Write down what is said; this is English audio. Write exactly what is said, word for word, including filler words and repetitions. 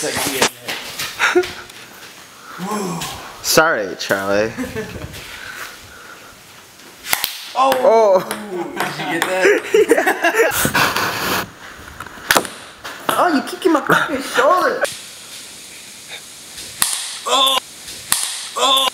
second to get in there. Sorry, Charlie. Oh! Oh! Did you get that? Oh, you kicking my fucking shoulder! Oh! Oh!